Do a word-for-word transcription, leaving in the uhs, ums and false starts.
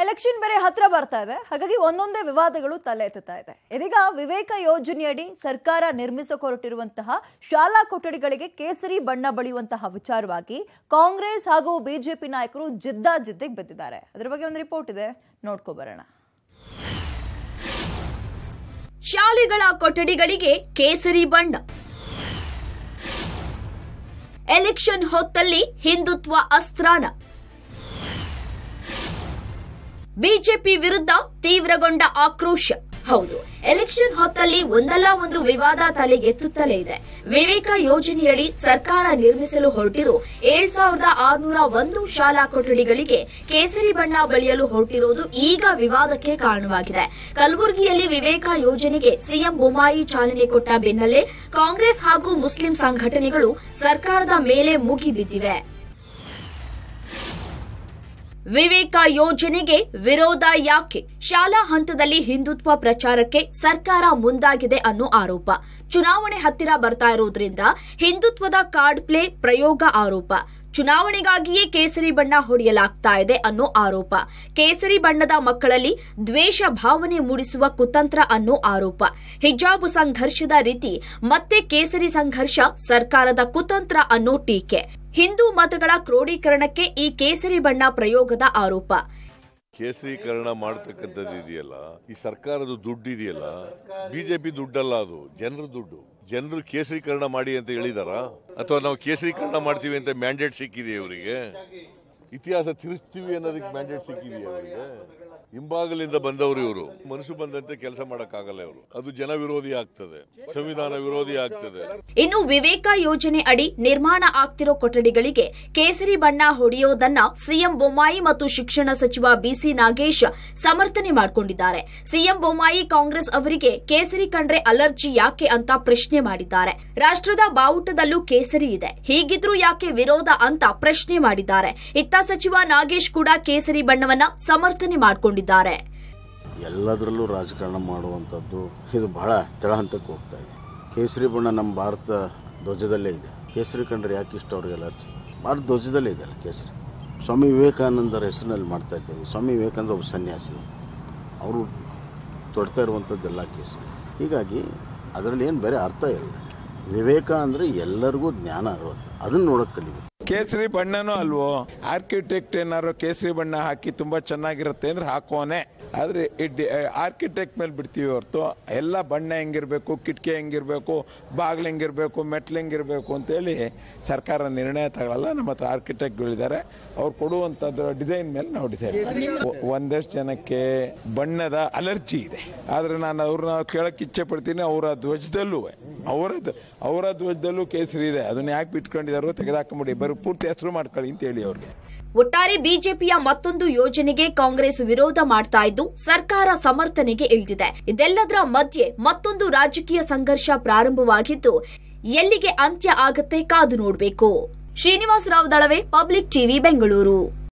Election ಬೇರೆ ಹತ್ರ ಬರ್ತಾ ಇದೆ, ಹಾಗಾಗಿ ಒಂದೊಂದೇ ವಿವಾದಗಳು ತಲೆ ಎತ್ತುತ್ತಾ ಇದೆ. ಇದೀಗ ವಿವೇಕ ಯೋಜನೆಯಡಿ ಸರ್ಕಾರ ನಿರ್ಮಿಸಕ್ಕೆ ಹೊರಟಿರುವಂತಹ ಶಾಲಾ ಕೊಠಡಿಗಳಿಗೆ ಕೇಸರಿ ಬಣ್ಣ ಬಳಿಯುವಂತಹ ವಿಚಾರವಾಗಿ ಕಾಂಗ್ರೆಸ್ ಹಾಗೂ ಬಿಜೆಪಿ ನಾಯಕರು ಜಿದ್ದಾಜಿದ್ದಿಗೆ ಬಿದ್ದಿದ್ದಾರೆ. ಅದರ ಬಗ್ಗೆ ಒಂದು ರಿಪೋರ್ಟ್ ಇದೆ, ನೋಡ್ಕೊ ಬರೋಣ. ಶಾಲೆಗಳ ಕೊಠಡಿಗಳಿಗೆ ಕೇಸರಿ ಬಣ್ಣ. ಎಲೆಕ್ಷನ್ ಹೊತ್ತಲ್ಲಿ ಹಿಂದುತ್ವ ಅಸ್ತ್ರಾನ. ಬಿಜೆಪಿ ವಿರುದ್ಧ ತೀವ್ರಗೊಂಡ ಆಕ್ರೋಶ. ಹೌದು, ಎಲೆಕ್ಷನ್ ಹೊತ್ತಲ್ಲಿ ಒಂದಲ್ಲ ಒಂದು ವಿವಾದ ತಲೆಗೆತ್ತುತ್ತಲೇ ಇದೆ. ವಿವೇಕ ಯೋಜನೆಯಡಿ ಸರ್ಕಾರ ನಿರ್ಮಿಸಲು ಹೊರಟಿರೋ ಏಳ್ ಸಾವಿರದ ಆರುನೂರ ಒಂದು ಶಾಲಾ ಕೊಠಡಿಗಳಿಗೆ ಕೇಸರಿ ಬಣ್ಣ ಬಳಿಯಲು ಹೊರಟಿರುವುದು ಈಗ ವಿವಾದಕ್ಕೆ ಕಾರಣವಾಗಿದೆ. ಕಲಬುರಗಿಯಲ್ಲಿ ವಿವೇಕ ಯೋಜನೆಗೆ ಸಿಎಂ ಬೊಮ್ಮಾಯಿ ಚಾಲನೆ ಕೊಟ್ಟ ಬೆನ್ನಲ್ಲೇ ಕಾಂಗ್ರೆಸ್ ಹಾಗೂ ಮುಸ್ಲಿಂ ಸಂಘಟನೆಗಳು ಸರ್ಕಾರದ ಮೇಲೆ ಮುಗಿಬಿದ್ದಿವೆ. ವಿವೇಕ ಯೋಜನೆಗೆ ವಿರೋಧ ಯಾಕೆ? ಶಾಲಾ ಹಂತದಲ್ಲಿ ಹಿಂದುತ್ವ ಪ್ರಚಾರಕ್ಕೆ ಸರ್ಕಾರ ಮುಂದಾಗಿದೆ ಅನ್ನೋ ಆರೋಪ. ಚುನಾವಣೆ ಹತ್ತಿರ ಬರ್ತಾ ಇರೋದ್ರಿಂದ ಹಿಂದುತ್ವದ ಕಾರ್ಡ್ ಪ್ಲೇ ಪ್ರಯೋಗ ಆರೋಪ. ಚುನಾವಣೆಗಾಗಿಯೇ ಕೇಸರಿ ಬಣ್ಣ ಹೊಡೆಯಲಾಗ್ತಾ ಇದೆ ಅನ್ನೋ ಆರೋಪ. ಕೇಸರಿ ಬಣ್ಣದ ಮಕ್ಕಳಲ್ಲಿ ದ್ವೇಷ ಭಾವನೆ ಮೂಡಿಸುವ ಕುತಂತ್ರ ಅನ್ನೋ ಆರೋಪ. ಹಿಜಾಬ್ ಸಂಘರ್ಷದ ರೀತಿ ಮತ್ತೆ ಕೇಸರಿ ಸಂಘರ್ಷ ಸರ್ಕಾರದ ಕುತಂತ್ರ ಅನ್ನೋ ಟೀಕೆ. ಹಿಂದೂ ಮತಗಳ ಕ್ರೋಢೀಕರಣಕ್ಕೆ ಈ ಕೇಸರಿ ಬಣ್ಣ ಪ್ರಯೋಗದ ಆರೋಪ. ಕೇಸರೀಕರಣ ಮಾಡತಕ್ಕಂಥದ್ದು ಇದೆಯಲ್ಲ, ಈ ಸರ್ಕಾರದ ದುಡ್ಡು ಇದೆಯಲ್ಲ, ಬಿಜೆಪಿ ದುಡ್ಡಲ್ಲ, ಅದು ಜನರ ದುಡ್ಡು. ಜನರು ಕೇಸರೀಕರಣ ಮಾಡಿ ಅಂತ ಹೇಳಿದಾರ, ಅಥವಾ ನಾವು ಕೇಸರೀಕರಣ ಮಾಡ್ತೀವಿ ಅಂತ ಮ್ಯಾಂಡೇಟ್ ಸಿಕ್ಕಿದೆಯಾ ಅವರಿಗೆ? ಇತಿಹಾಸ ತಿರುಸ್ತೀವಿ ಅನ್ನೋದಕ್ಕೆ ಮ್ಯಾಂಡೇಟ್ ಸಿಕ್ಕಿದೆಯಾ ಅವರಿಗೆ? ಹಿಂಬಾಗಲಿಂದ ಬಂದವರು ಇವರು, ಮನಸ್ಸು ಬಂದಂತೆ ಕೆಲಸ ಮಾಡಕ್ಕಾಗಲ್ಲ ಇವರು. ಅದು ಜನ ವಿರೋಧಿ ಆಗ್ತದೆ, ಸಂವಿಧಾನ ವಿರೋಧಿ ಆಗ್ತದೆ. ಇನ್ನು ವಿವೇಕ ಯೋಜನೆ ಅಡಿ ನಿರ್ಮಾಣ ಆಗ್ತಿರೋ ಕೊಠಡಿಗಳಿಗೆ ಕೇಸರಿ ಬಣ್ಣ ಹೊಡೆಯೋದನ್ನ ಸಿಎಂ ಬೊಮ್ಮಾಯಿ ಮತ್ತು ಶಿಕ್ಷಣ ಸಚಿವ ಬಿಸಿ ನಾಗೇಶ್ ಸಮರ್ಥನೆ ಮಾಡಿಕೊಂಡಿದ್ದಾರೆ. ಸಿಎಂ ಬೊಮ್ಮಾಯಿ ಕಾಂಗ್ರೆಸ್ ಅವರಿಗೆ ಕೇಸರಿ ಕಂಡ್ರೆ ಅಲರ್ಜಿ ಯಾಕೆ ಅಂತ ಪ್ರಶ್ನೆ ಮಾಡಿದ್ದಾರೆ. ರಾಷ್ಟ್ರದ ಬಾವುಟದಲ್ಲೂ ಕೇಸರಿ ಇದೆ, ಹೀಗಿದ್ರೂ ಯಾಕೆ ವಿರೋಧ ಅಂತ ಪ್ರಶ್ನೆ ಮಾಡಿದ್ದಾರೆ. ಇತ್ತ ಸಚಿವ ನಾಗೇಶ್ ಕೂಡ ಕೇಸರಿ ಬಣ್ಣವನ್ನ ಸಮರ್ಥನೆ ಮಾಡಿಕೊಂಡಿದ್ದಾರೆ. ಎಲ್ಲದರಲ್ಲೂ ರಾಜಕಾರಣ ಮಾಡುವಂಥದ್ದು ಇದು ಬಹಳ ತಳಹಂತಕ್ಕೆ ಹೋಗ್ತಾ ಇದೆ. ಕೇಸರಿ ಬಣ್ಣ ನಮ್ಮ ಭಾರತ ಧ್ವಜದಲ್ಲೇ ಇದೆ. ಕೇಸರಿ ಕಂಡ್ರೆ ಯಾಕೆ ಇಷ್ಟ ಅವ್ರಿಗೆ ಅಲರ್ಜಿ? ಭಾರತ ಧ್ವಜದಲ್ಲೇ ಇದೆಯಲ್ಲ ಕೇಸರಿ. ಸ್ವಾಮಿ ವಿವೇಕಾನಂದರ ಹೆಸರಿನಲ್ಲಿ ಮಾಡ್ತಾ ಇದ್ದೇವೆ. ಸ್ವಾಮಿ ವಿವೇಕಾನಂದ ಒಬ್ಬ ಸನ್ಯಾಸಿ, ಅವರು ತೊಡ್ತಾ ಇರುವಂಥದ್ದೆಲ್ಲ ಕೇಸರಿ. ಹೀಗಾಗಿ ಅದರಲ್ಲಿ ಏನು ಬೇರೆ ಅರ್ಥ ಇಲ್ಲ. ವಿವೇಕ ಅಂದರೆ ಎಲ್ಲರಿಗೂ ಜ್ಞಾನ ಇರೋದು, ಅದನ್ನು ನೋಡೋಕೆ ಕಲಿಬೇಕು. ಕೇಸರಿ ಬಣ್ಣನೂ ಅಲ್ವೋ, ಆರ್ಕಿಟೆಕ್ಟ್ ಏನಾದ್ರು ಕೇಸರಿ ಬಣ್ಣ ಹಾಕಿ ತುಂಬಾ ಚೆನ್ನಾಗಿರುತ್ತೆ ಅಂದ್ರೆ ಹಾಕೋನೆ, ಆದ್ರೆ ಆರ್ಕಿಟೆಕ್ಟ್ ಮೇಲೆ ಬಿಡ್ತೀವಿ ಹೊರತು ಎಲ್ಲ ಬಣ್ಣ ಹೆಂಗಿರ್ಬೇಕು, ಕಿಟಕಿ ಹೆಂಗಿರ್ಬೇಕು, ಬಾಗ್ಲು ಹೆಂಗಿರ್ಬೇಕು, ಮೆಟ್ಲು ಹೆಂಗಿರ್ಬೇಕು ಅಂತೇಳಿ ಸರ್ಕಾರ ನಿರ್ಣಯ ತಗೊಳ್ಳಲ್ಲ. ನಮ್ಮ ಹತ್ರ ಆರ್ಕಿಟೆಕ್ಟ್ಗಳಿದ್ದಾರೆ, ಅವ್ರು ಕೊಡುವಂಥದ್ದು ಡಿಸೈನ್ ಮೇಲೆ ನಾವು ಡಿಸೈನ್. ಒಂದಷ್ಟು ಜನಕ್ಕೆ ಬಣ್ಣದ ಅಲರ್ಜಿ ಇದೆ, ಆದ್ರೆ ನಾನು ಅವ್ರನ್ನ ಕೇಳಕ್ ಇಚ್ಛೆ ಪಡ್ತೀನಿ. ಅವರ ಧ್ವಜದಲ್ಲೂ ಅವರದ್ದು ಅವರ ಧ್ವಜದಲ್ಲೂ ಕೇಸರಿ ಇದೆ, ಅದನ್ನ ಯಾಕೆ ಬಿಟ್ಕೊಂಡಿದಾರೋ ತೆಗೆದಾಕೊಂಬಿಡಿ, ಬರೀ ಪೂರ್ತಿ ಹೆಸರು ಮಾಡ್ಕೊಳ್ಳಿ ಅಂತ ಹೇಳಿ ಅವ್ರಿಗೆ. ಒಟ್ಟಾರೆ ಬಿಜೆಪಿಯ ಮತ್ತೊಂದು ಯೋಜನೆಗೆ ಕಾಂಗ್ರೆಸ್ ವಿರೋಧ ಮಾಡ್ತಾ ಇದ್ದು ಸರ್ಕಾರ ಸಮರ್ಥನೆಗೆ ಇಳಿದಿದೆ. ಇದೆಲ್ಲದರ ಮಧ್ಯೆ ಮತ್ತೊಂದು ರಾಜಕೀಯ ಸಂಘರ್ಷ ಪ್ರಾರಂಭವಾಗಿದ್ದು ಎಲ್ಲಿಗೆ ಅಂತ್ಯ ಆಗತ್ತೆ ಕಾದು ನೋಡಬೇಕು. Srinivasa Rao Dalave, public TV, Bengaluru.